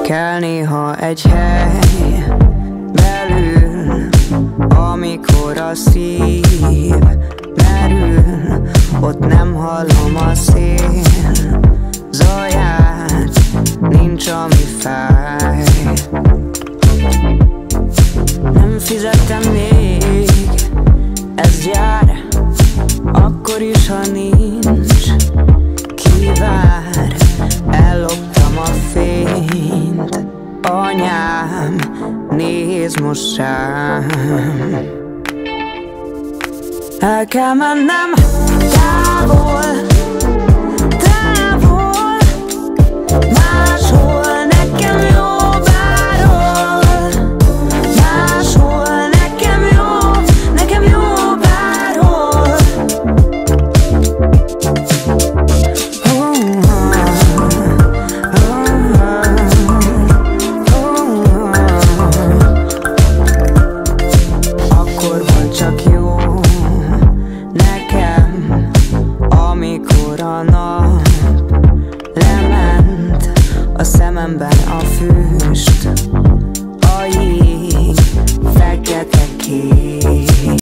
Kell néha egy hely belül, amikor a szív merül, ott nem hallom a szél zaját, nincs ami fáj. Nem fizettem még, ez jár, akkor is, ha nincs. Kivár, elloptam a fényt, anyám, nézd most rám. El kell mennem távol, távol, máshol nekem jó bárhol, máshol nekem jó bárhol. Akkor volt csak jó nekem, amikor a nap lement, a szememben a füst, a jég, fekete kék.